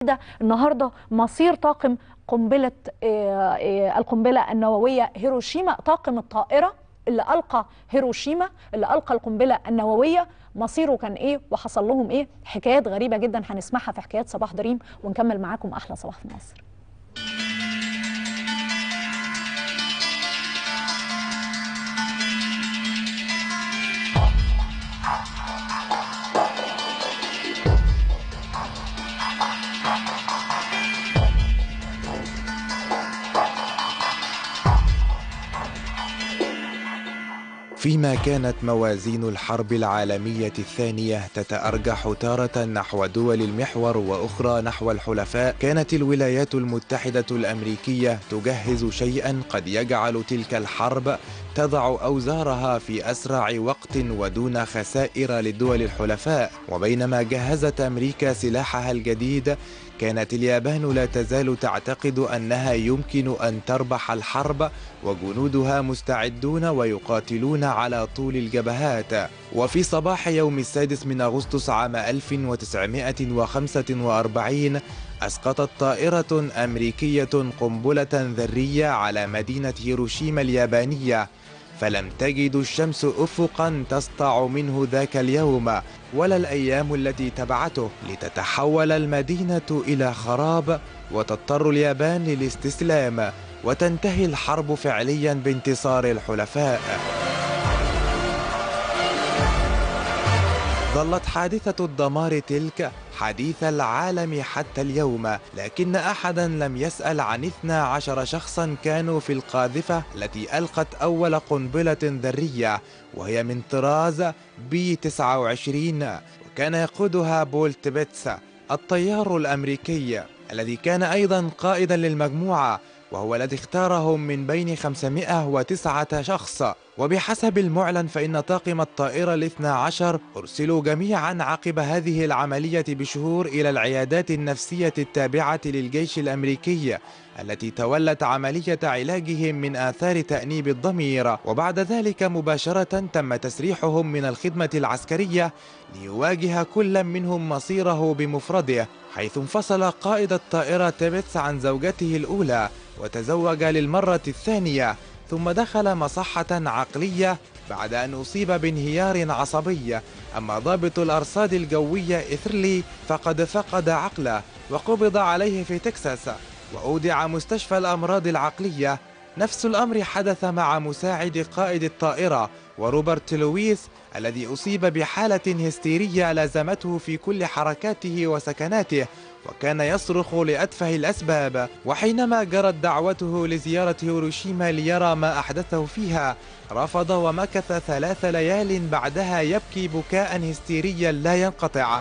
النهارده مصير طاقم قنبله القنبله النوويه هيروشيما، طاقم الطائره اللي ألقى هيروشيما، اللي ألقى القنبلة النووية، مصيره كان إيه وحصل لهم إيه؟ حكايات غريبة جدا هنسمعها في حكايات صباح دريم، ونكمل معاكم أحلى صباح في مصر. فيما كانت موازين الحرب العالمية الثانية تتأرجح تارة نحو دول المحور وأخرى نحو الحلفاء، كانت الولايات المتحدة الأمريكية تجهز شيئا قد يجعل تلك الحرب تضع أوزارها في أسرع وقت ودون خسائر للدول الحلفاء. وبينما جهزت أمريكا سلاحها الجديد، كانت اليابان لا تزال تعتقد أنها يمكن أن تربح الحرب، وجنودها مستعدون ويقاتلون على طول الجبهات. وفي صباح يوم 6 من أغسطس عام 1945 أسقطت طائرة أمريكية قنبلة ذرية على مدينة هيروشيما اليابانية، فلم تجد الشمس أفقا تسطع منه ذاك اليوم ولا الأيام التي تبعته، لتتحول المدينة إلى خراب وتضطر اليابان للاستسلام، وتنتهي الحرب فعليا بانتصار الحلفاء. ظلت حادثة الدمار تلك حديث العالم حتى اليوم، لكن أحدا لم يسأل عن 12 شخصا كانوا في القاذفة التي ألقت أول قنبلة ذرية، وهي من طراز B-29، وكان يقودها بول تيبتس الطيار الأمريكي الذي كان أيضا قائدا للمجموعة، وهو الذي اختارهم من بين 509 شخص. وبحسب المعلن فإن طاقم الطائرة ال12 أرسلوا جميعا عقب هذه العملية بشهور إلى العيادات النفسية التابعة للجيش الأمريكي التي تولت عملية علاجهم من آثار تأنيب الضمير، وبعد ذلك مباشرة تم تسريحهم من الخدمة العسكرية ليواجه كل منهم مصيره بمفرده، حيث انفصل قائد الطائرة تيبتس عن زوجته الأولى وتزوج للمرة الثانية، ثم دخل مصحة عقلية بعد أن أصيب بانهيار عصبي. أما ضابط الأرصاد الجوية إثرلي فقد فقد عقله وقبض عليه في تكساس وأودع مستشفى الأمراض العقلية. نفس الأمر حدث مع مساعد قائد الطائرة وروبرت لويس الذي أصيب بحالة هستيرية لازمته في كل حركاته وسكناته، وكان يصرخ لأتفه الأسباب. وحينما جرت دعوته لزيارة هيروشيما ليرى ما أحدثه فيها، رفض ومكث 3 ليال بعدها يبكي بكاء هستيريا لا ينقطع.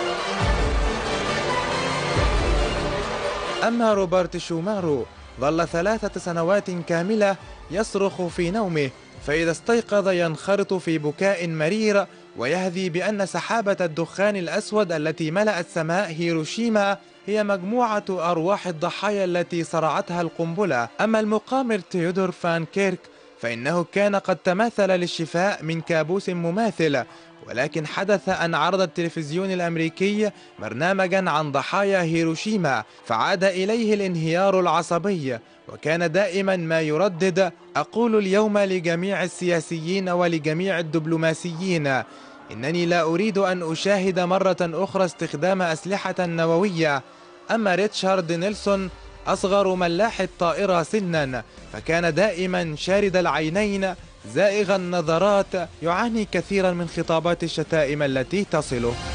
أما روبرت شومارو ظل 3 سنوات كاملة يصرخ في نومه، فإذا استيقظ ينخرط في بكاء مرير ويهذي بأن سحابة الدخان الأسود التي ملأت سماء هيروشيما هي مجموعة أرواح الضحايا التي صرعتها القنبلة. أما المقامر تيودور فان كيرك فإنه كان قد تماثل للشفاء من كابوس مماثل، ولكن حدث أن عرض التلفزيون الأمريكي برنامجا عن ضحايا هيروشيما، فعاد إليه الانهيار العصبي، وكان دائما ما يردد: أقول اليوم لجميع السياسيين ولجميع الدبلوماسيين إنني لا أريد أن أشاهد مرة أخرى استخدام أسلحة نووية. أما ريتشارد نيلسون أصغر ملاح الطائرة سنا، فكان دائما شارد العينين زائغ النظرات، يعاني كثيرا من خطابات الشتائم التي تصله.